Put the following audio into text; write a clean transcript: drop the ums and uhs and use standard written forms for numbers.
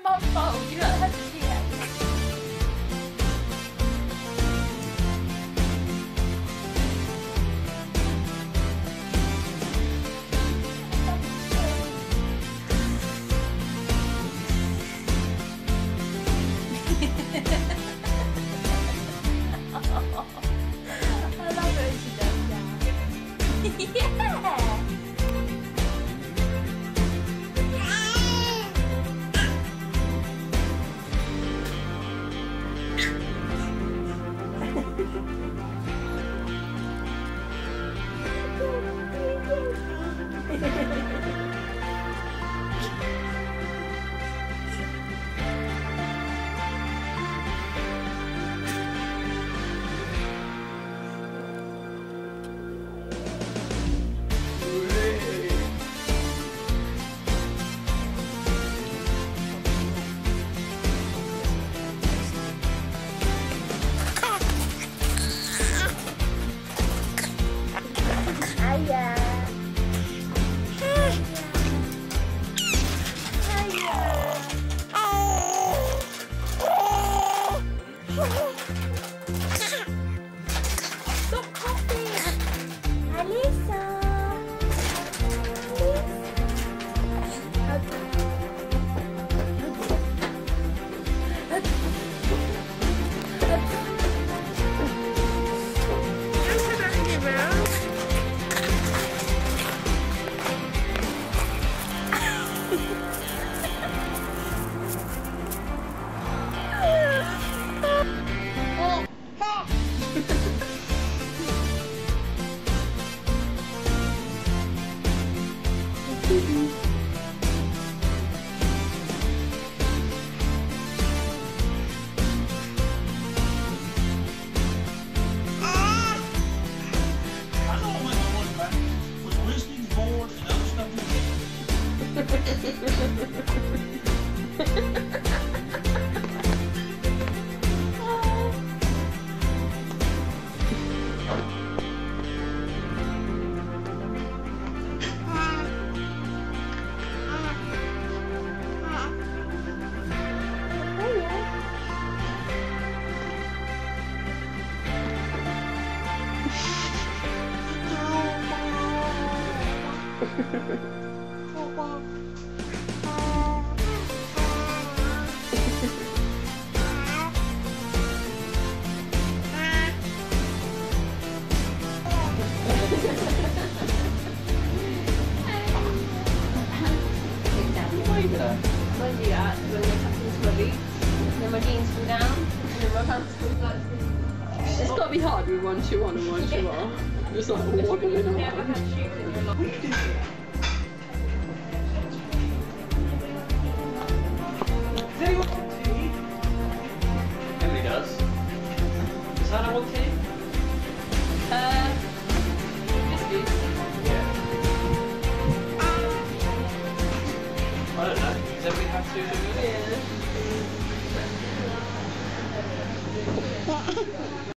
Mum's fault. You don't have to see that. I love it when she does that. Yeah! When do that? When the captain's bloody, then my jeans fall down, and then my pants fall back. It's got to be hard with one shoe on and one shoe off. Just like waddling around. Never had shoes in your life. Emily does. Does Hannah want tea? Biscuits. Yeah. I don't know. Does everybody have to? Yeah.